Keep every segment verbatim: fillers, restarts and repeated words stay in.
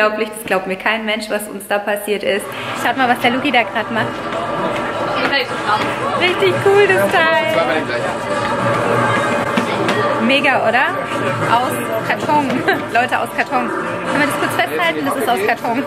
unglaublich. Das glaubt mir kein Mensch, was uns da passiert ist. Schaut mal, was der Luki da gerade macht. Richtig cool, das Teil. Mega, oder? Aus Karton. Leute, aus Karton. Können wir das kurz festhalten? Das ist aus Karton.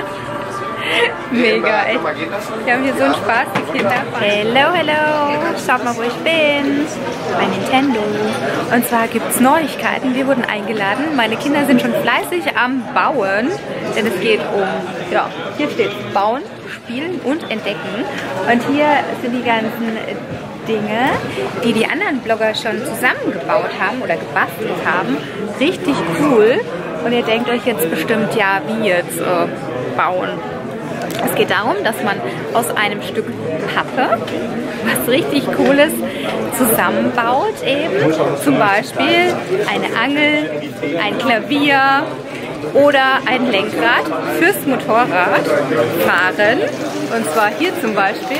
Mega, echt. Wir haben hier so einen Spaß, die Kinder. Hello, hello. Schaut mal, wo ich bin. Bei Nintendo. Und zwar gibt es Neuigkeiten. Wir wurden eingeladen. Meine Kinder sind schon fleißig am Bauen. Denn es geht um, ja, hier steht Bauen, Spielen und Entdecken. Und hier sind die ganzen Dinge, die die anderen Blogger schon zusammengebaut haben oder gebastelt haben. Richtig cool. Und ihr denkt euch jetzt bestimmt, ja, wie jetzt äh, bauen. Es geht darum, dass man aus einem Stück Pappe was richtig Cooles zusammenbaut eben. Zum Beispiel eine Angel, ein Klavier oder ein Lenkrad fürs Motorrad fahren. Und zwar hier zum Beispiel.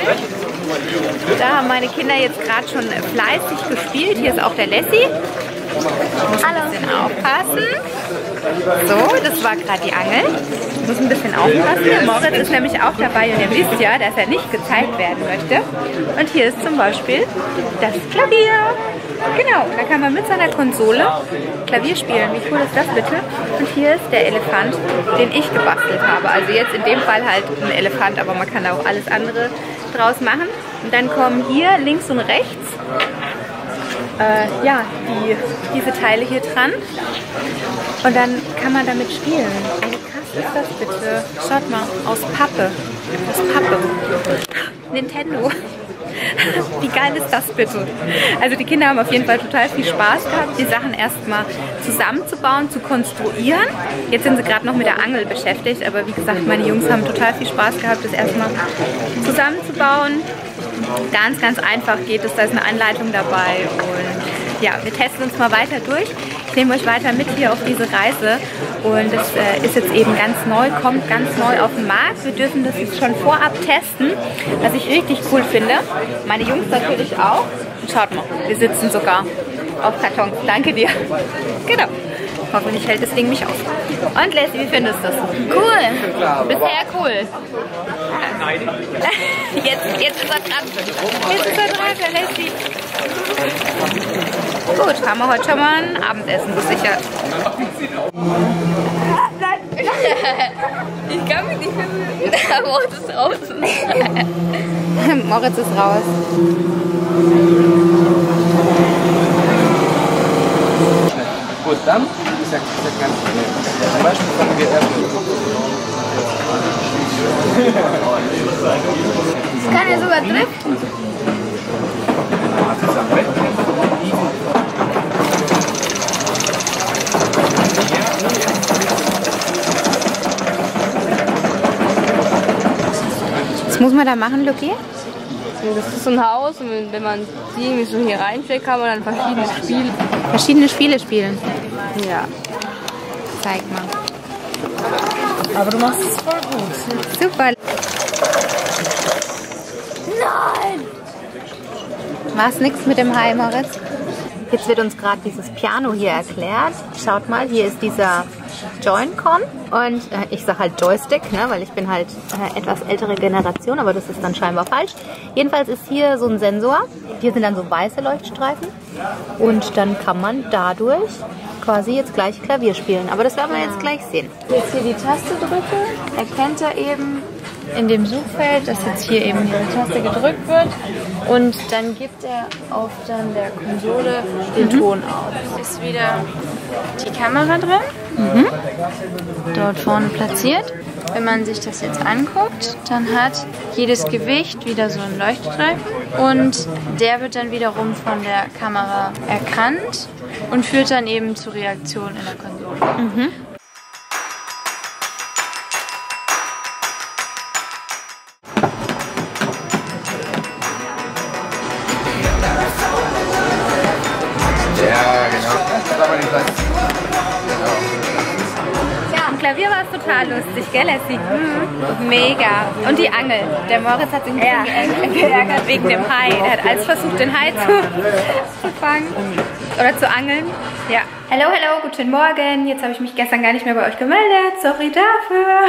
Da haben meine Kinder jetzt gerade schon fleißig gespielt. Hier ist auch der Lassie. Muss ein bisschen aufpassen. So, das war gerade die Angel. Ich muss ein bisschen aufpassen. Moritz ist nämlich auch dabei und ihr wisst ja, dass er nicht gezeigt werden möchte. Und hier ist zum Beispiel das Klavier. Genau, da kann man mit seiner Konsole Klavier spielen. Wie cool ist das bitte? Und hier ist der Elefant, den ich gebastelt habe. Also jetzt in dem Fall halt ein Elefant, aber man kann da auch alles andere draus machen. Und dann kommen hier links und rechts äh, ja, die, diese Teile hier dran. Und dann kann man damit spielen. Wie krass ist das bitte? Schaut mal, aus Pappe. Aus Pappe. Nintendo. Wie geil ist das bitte? Also die Kinder haben auf jeden Fall total viel Spaß gehabt, die Sachen erstmal zusammenzubauen, zu konstruieren. Jetzt sind sie gerade noch mit der Angel beschäftigt, aber wie gesagt, meine Jungs haben total viel Spaß gehabt, das erstmal zusammenzubauen. Ganz, ganz einfach geht es, da ist eine Anleitung dabei und ja, wir testen uns mal weiter durch. Ich nehme euch weiter mit hier auf diese Reise und das äh, ist jetzt eben ganz neu, kommt ganz neu auf den Markt. Wir dürfen das jetzt schon vorab testen, was ich richtig cool finde. Meine Jungs natürlich auch. Und schaut mal, wir sitzen sogar auf Kartons. Danke dir. Genau. Hoffentlich hält das Ding mich auf. Und Lassie, wie findest du das? Cool. Bisher cool. Jetzt, jetzt ist er dran. Jetzt ist er dran, der Lassie. Gut, haben wir heute schon mal ein Abendessen gesichert. Ich kann mich nicht mehr. Moritz ist draußen. Moritz ist raus. Gut, dann ist ja ganz schnell. Zum Beispiel fangen wir erst Das kann ja sogar driften. Was muss man da machen, Luki? Das ist so ein Haus und wenn man die irgendwie so hier reinsteckt, kann man dann verschiedene Spiele. Verschiedene Spiele spielen. Ja. Zeig mal. Aber du machst es voll gut. Super. Nein! War es nichts mit dem Hai, Moritz? Jetzt wird uns gerade dieses Piano hier erklärt. Schaut mal, hier ist dieser Joy-Con und äh, ich sage halt Joystick, ne, weil ich bin halt äh, etwas ältere Generation, aber das ist dann scheinbar falsch. Jedenfalls ist hier so ein Sensor. Hier sind dann so weiße Leuchtstreifen und dann kann man dadurch quasi jetzt gleich Klavier spielen. Aber das werden wir jetzt gleich sehen. Jetzt hier die Taste drücke, erkennt er eben in dem Suchfeld, dass jetzt hier eben die Taste gedrückt wird und dann gibt er auf dann der Konsole den mhm. Ton auf. Ist wieder die Kamera drin, mhm. dort vorne platziert. Wenn man sich das jetzt anguckt, dann hat jedes Gewicht wieder so einen Leuchtstreifen und der wird dann wiederum von der Kamera erkannt und führt dann eben zu Reaktionen in der Konsole. Mhm. Klavier war es total lustig, gell, Lassie? Mhm. Mega. Und die Angel. Der Moritz hat sich ein bisschen ja. geärgert wegen dem Hai. Er hat alles versucht, den Hai zu, zu fangen oder zu angeln. Ja. Hallo, hallo, guten Morgen. Jetzt habe ich mich gestern gar nicht mehr bei euch gemeldet. Sorry dafür.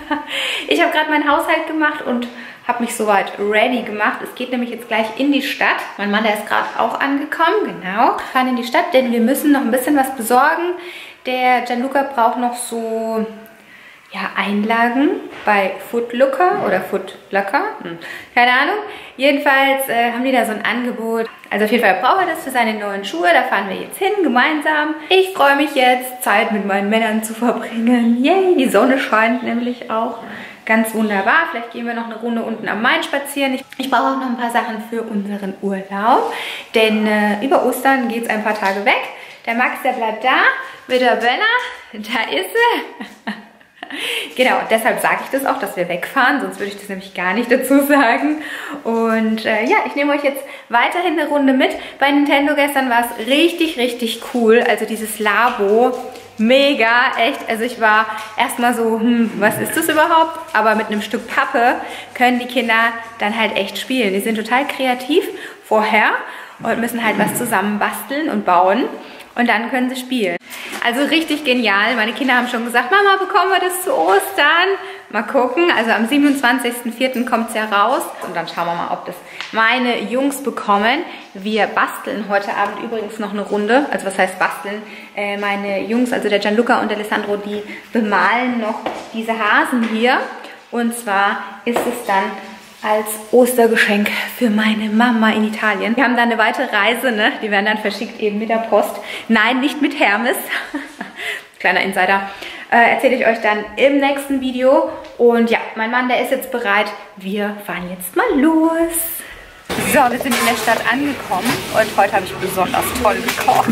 Ich habe gerade meinen Haushalt gemacht und habe mich soweit ready gemacht. Es geht nämlich jetzt gleich in die Stadt. Mein Mann, der ist gerade auch angekommen. Genau. Wir fahren in die Stadt, denn wir müssen noch ein bisschen was besorgen. Der Gianluca braucht noch so ja, Einlagen bei Footlooker oder Footlocker. Hm. Keine Ahnung. Jedenfalls äh, haben die da so ein Angebot. Also auf jeden Fall braucht er das für seine neuen Schuhe. Da fahren wir jetzt hin, gemeinsam. Ich freue mich jetzt, Zeit mit meinen Männern zu verbringen. Yay, die Sonne scheint nämlich auch. Ganz wunderbar. Vielleicht gehen wir noch eine Runde unten am Main spazieren. Ich, ich brauche auch noch ein paar Sachen für unseren Urlaub. Denn äh, über Ostern geht es ein paar Tage weg. Der Max, der bleibt da mit der Bella. Da ist sie. Genau, deshalb sage ich das auch, dass wir wegfahren. Sonst würde ich das nämlich gar nicht dazu sagen. Und äh, ja, ich nehme euch jetzt weiterhin eine Runde mit. Bei Nintendo gestern war es richtig, richtig cool. Also dieses Labo. Mega, echt. Also ich war erstmal so, hm, was ist das überhaupt? Aber mit einem Stück Pappe können die Kinder dann halt echt spielen. Die sind total kreativ vorher und müssen halt was zusammen basteln und bauen. Und dann können sie spielen. Also richtig genial. Meine Kinder haben schon gesagt, Mama, bekommen wir das zu Ostern? Mal gucken. Also am siebenundzwanzigsten vierten kommt es ja raus. Und dann schauen wir mal, ob das meine Jungs bekommen. Wir basteln heute Abend übrigens noch eine Runde. Also was heißt basteln? Äh, meine Jungs, also der Gianluca und der Alessandro, die bemalen noch diese Hasen hier. Und zwar ist es dann als Ostergeschenk für meine Mama in Italien. Wir haben dann eine weitere Reise, ne? Die werden dann verschickt eben mit der Post. Nein, nicht mit Hermes. Kleiner Insider. Äh, erzähle ich euch dann im nächsten Video. Und ja, mein Mann, der ist jetzt bereit. Wir fahren jetzt mal los. So, wir sind in der Stadt angekommen und heute habe ich besonders toll gekocht.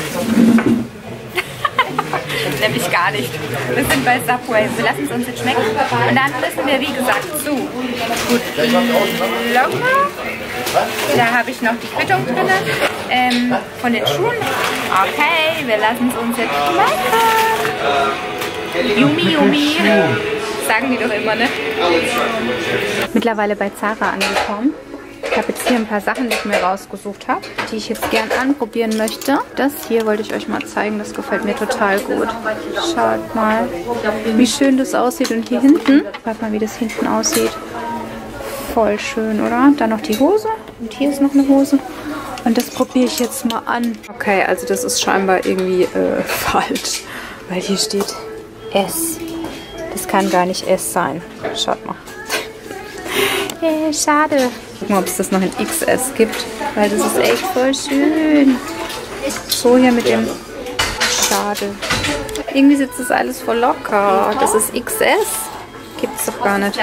Nämlich gar nicht. Wir sind bei Subway. Wir lassen es uns jetzt schmecken. Und dann müssen wir, wie gesagt, zu Footlocker. Da habe ich noch die Quittung drin. Ähm, von den Schuhen. Okay, wir lassen es uns jetzt schmecken. Yummy, yummy. Sagen die doch immer, ne? Mittlerweile bei Zara angekommen. Ich habe jetzt hier ein paar Sachen, die ich mir rausgesucht habe, die ich jetzt gern anprobieren möchte. Das hier wollte ich euch mal zeigen, das gefällt mir total gut. Schaut mal, wie schön das aussieht. Und hier hinten, schaut mal, wie das hinten aussieht. Voll schön, oder? Dann noch die Hose. Und hier ist noch eine Hose. Und das probiere ich jetzt mal an. Okay, also das ist scheinbar irgendwie äh, falsch. Weil hier steht S. Das kann gar nicht S sein. Schaut mal. Hey, schade. Gucken, ob es das noch in X S gibt, weil das ist echt voll schön. So hier mit dem Schade. Irgendwie sitzt das alles voll locker. Das ist X S. Gibt es doch gar nicht.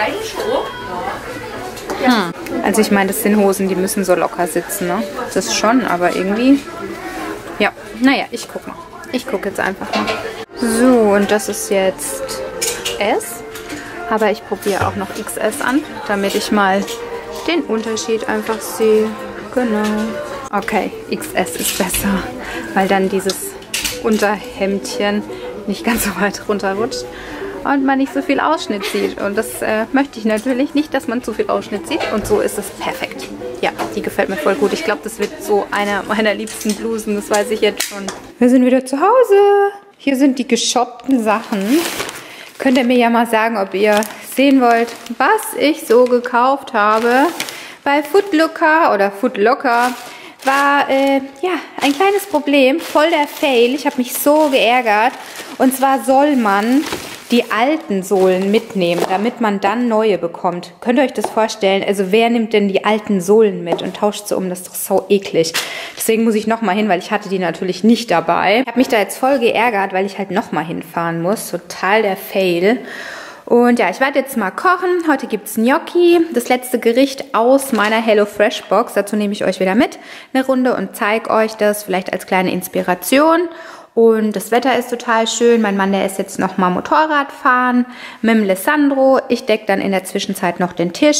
Hm. Also ich meine, das sind Hosen, die müssen so locker sitzen, ne? Das schon, aber irgendwie... Ja, naja, ich guck mal. Ich gucke jetzt einfach mal. So, und das ist jetzt S. Aber ich probiere auch noch X S an, damit ich mal den Unterschied einfach sehe. Genau. Okay, X S ist besser, weil dann dieses Unterhemdchen nicht ganz so weit runterrutscht und man nicht so viel Ausschnitt sieht. Und das äh, möchte ich natürlich nicht, dass man zu viel Ausschnitt sieht. Und so ist es perfekt. Ja, die gefällt mir voll gut. Ich glaube, das wird so einer meiner liebsten Blusen. Das weiß ich jetzt schon. Wir sind wieder zu Hause. Hier sind die geshoppten Sachen. Könnt ihr mir ja mal sagen, ob ihr sehen wollt, was ich so gekauft habe. Bei Footlooker oder Footlocker war äh, ja ein kleines Problem, voll der Fail. Ich habe mich so geärgert. Und zwar soll man die alten Sohlen mitnehmen, damit man dann neue bekommt. Könnt ihr euch das vorstellen? Also wer nimmt denn die alten Sohlen mit und tauscht sie um? Das ist doch so eklig. Deswegen muss ich nochmal hin, weil ich hatte die natürlich nicht dabei. Ich habe mich da jetzt voll geärgert, weil ich halt nochmal hinfahren muss. Total der Fail. Und ja, ich werde jetzt mal kochen. Heute gibt es Gnocchi, das letzte Gericht aus meiner HelloFresh-Box. Dazu nehme ich euch wieder mit eine Runde und zeige euch das vielleicht als kleine Inspiration. Und das Wetter ist total schön. Mein Mann, der ist jetzt noch mal Motorrad fahren mit dem Alessandro. Ich decke dann in der Zwischenzeit noch den Tisch.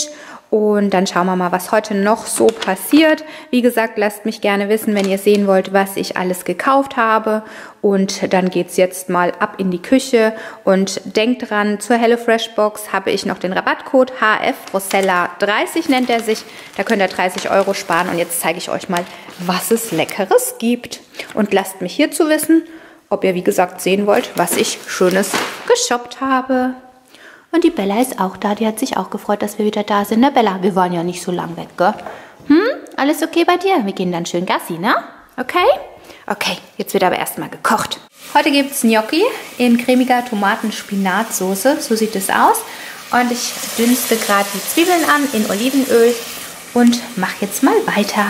Und dann schauen wir mal, was heute noch so passiert. Wie gesagt, lasst mich gerne wissen, wenn ihr sehen wollt, was ich alles gekauft habe. Und dann geht es jetzt mal ab in die Küche. Und denkt dran, zur HelloFresh Box habe ich noch den Rabattcode H F Rosella dreißig nennt er sich. Da könnt ihr dreißig Euro sparen. Und jetzt zeige ich euch mal, was es Leckeres gibt. Und lasst mich hierzu wissen, ob ihr, wie gesagt, sehen wollt, was ich Schönes geshoppt habe. Und die Bella ist auch da. Die hat sich auch gefreut, dass wir wieder da sind. Na Bella, wir waren ja nicht so lang weg, gell? Hm? Alles okay bei dir? Wir gehen dann schön Gassi, ne? Okay? Okay, jetzt wird aber erstmal gekocht. Heute gibt es Gnocchi in cremiger Tomaten-Spinatsoße. So sieht es aus. Und ich dünste gerade die Zwiebeln an in Olivenöl und mache jetzt mal weiter.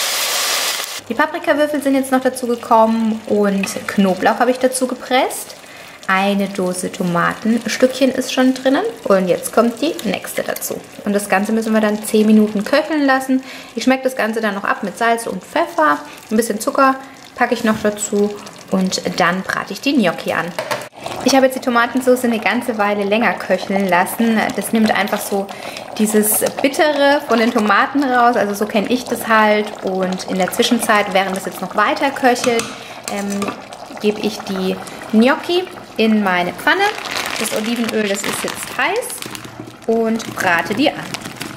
Die Paprikawürfel sind jetzt noch dazu gekommen und Knoblauch habe ich dazu gepresst. Eine Dose Tomatenstückchen ist schon drinnen und jetzt kommt die nächste dazu. Und das Ganze müssen wir dann zehn Minuten köcheln lassen. Ich schmecke das Ganze dann noch ab mit Salz und Pfeffer. Ein bisschen Zucker packe ich noch dazu und dann brate ich die Gnocchi an. Ich habe jetzt die Tomatensauce eine ganze Weile länger köcheln lassen. Das nimmt einfach so dieses Bittere von den Tomaten raus. Also so kenne ich das halt. Und in der Zwischenzeit, während das jetzt noch weiter köchelt, ähm, gebe ich die Gnocchi in meine Pfanne. Das Olivenöl, das ist jetzt heiß und brate die an.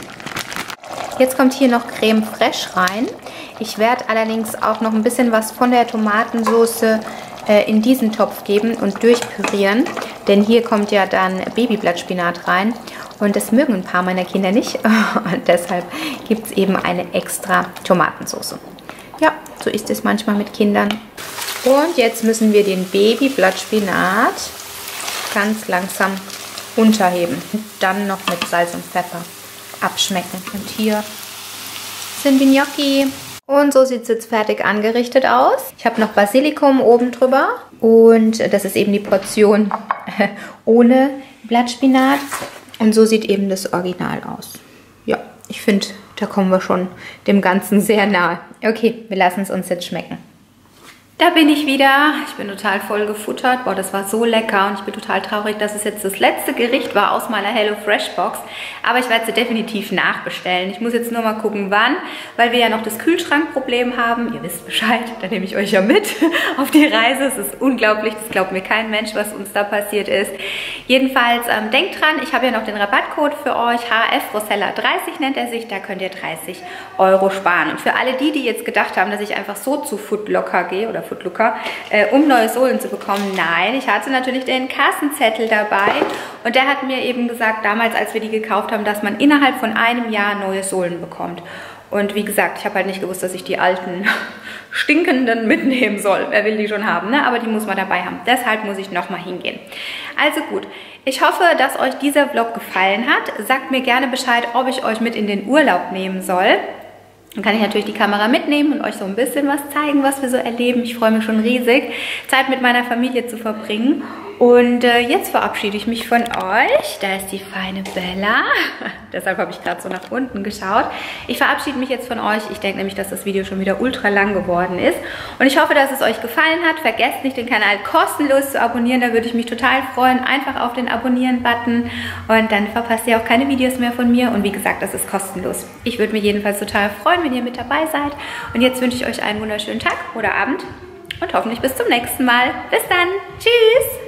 Jetzt kommt hier noch Creme Fraiche rein. Ich werde allerdings auch noch ein bisschen was von der Tomatensauce äh, in diesen Topf geben und durchpürieren, denn hier kommt ja dann Babyblattspinat rein und das mögen ein paar meiner Kinder nicht und deshalb gibt es eben eine extra Tomatensauce. Ja, so ist es manchmal mit Kindern. Und jetzt müssen wir den Babyblattspinat ganz langsam unterheben. Und dann noch mit Salz und Pfeffer abschmecken. Und hier sind die Gnocchi. Und so sieht es jetzt fertig angerichtet aus. Ich habe noch Basilikum oben drüber. Und das ist eben die Portion ohne Blattspinat. Und so sieht eben das Original aus. Ja, ich finde, da kommen wir schon dem Ganzen sehr nahe. Okay, wir lassen es uns jetzt schmecken. Da bin ich wieder. Ich bin total voll gefuttert. Boah, das war so lecker und ich bin total traurig, dass es jetzt das letzte Gericht war aus meiner HelloFresh Box. Aber ich werde sie definitiv nachbestellen. Ich muss jetzt nur mal gucken, wann, weil wir ja noch das Kühlschrankproblem haben. Ihr wisst Bescheid, da nehme ich euch ja mit auf die Reise. Es ist unglaublich, das glaubt mir kein Mensch, was uns da passiert ist. Jedenfalls, ähm, denkt dran, ich habe ja noch den Rabattcode für euch. H F Rosella dreißig nennt er sich. Da könnt ihr dreißig Euro sparen. Und für alle die, die jetzt gedacht haben, dass ich einfach so zu Footlocker gehe oder Looker, äh, um neue Sohlen zu bekommen. Nein, ich hatte natürlich den Kassenzettel dabei und der hat mir eben gesagt, damals, als wir die gekauft haben, dass man innerhalb von einem Jahr neue Sohlen bekommt. Und wie gesagt, ich habe halt nicht gewusst, dass ich die alten stinkenden mitnehmen soll. Wer will die schon haben, ne? Aber die muss man dabei haben. Deshalb muss ich nochmal hingehen. Also gut, ich hoffe, dass euch dieser Vlog gefallen hat. Sagt mir gerne Bescheid, ob ich euch mit in den Urlaub nehmen soll. Dann kann ich natürlich die Kamera mitnehmen und euch so ein bisschen was zeigen, was wir so erleben. Ich freue mich schon riesig, Zeit mit meiner Familie zu verbringen. Und äh, jetzt verabschiede ich mich von euch. Da ist die feine Bella. Deshalb habe ich gerade so nach unten geschaut. Ich verabschiede mich jetzt von euch. Ich denke nämlich, dass das Video schon wieder ultra lang geworden ist. Und ich hoffe, dass es euch gefallen hat. Vergesst nicht, den Kanal kostenlos zu abonnieren. Da würde ich mich total freuen. Einfach auf den Abonnieren-Button. Und dann verpasst ihr auch keine Videos mehr von mir. Und wie gesagt, das ist kostenlos. Ich würde mich jedenfalls total freuen, wenn ihr mit dabei seid. Und jetzt wünsche ich euch einen wunderschönen Tag oder Abend. Und hoffentlich bis zum nächsten Mal. Bis dann. Tschüss.